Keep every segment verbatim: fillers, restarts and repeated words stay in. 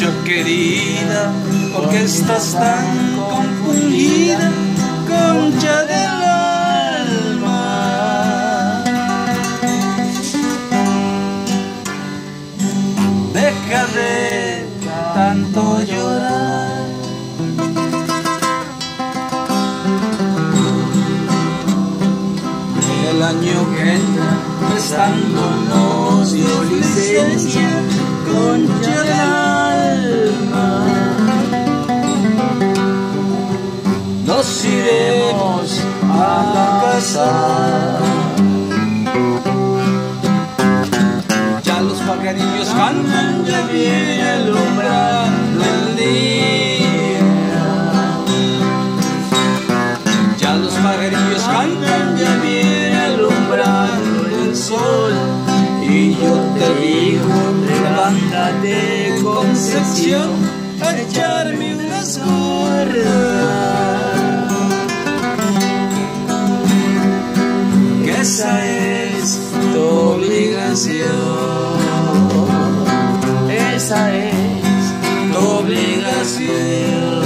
dicho querida, porque estás tan confundida, concha del alma. Deja de tanto llorar, el año que entra besándonos dio licencia, concha del alma. Nos iremos a la casa, ya los pajarillos cantan, ya viene alumbrando el día. Ya los pajarillos cantan, ya viene alumbrando el sol. Y yo te digo, levántate, Concepción, a echarme unas gordas, que esa es tu obligación, esa es tu obligación.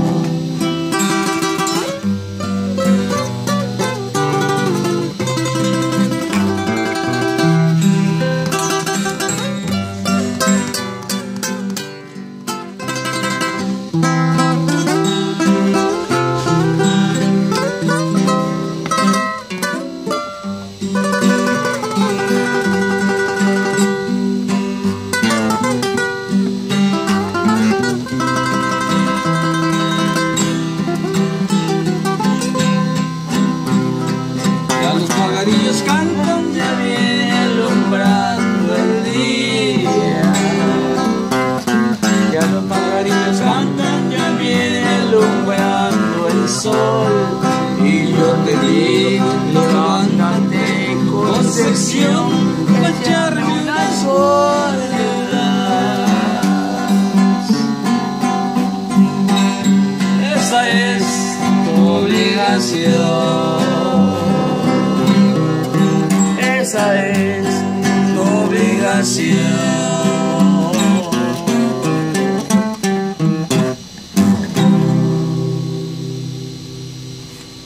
Los pajarillos cantan, ya viene alumbrando el día. Ya los pajarillos cantan, ya viene alumbrando el sol. Y yo te digo, levántate, Concepción, a echarme unas gordas. Esa es tu obligación, esa es tu obligación.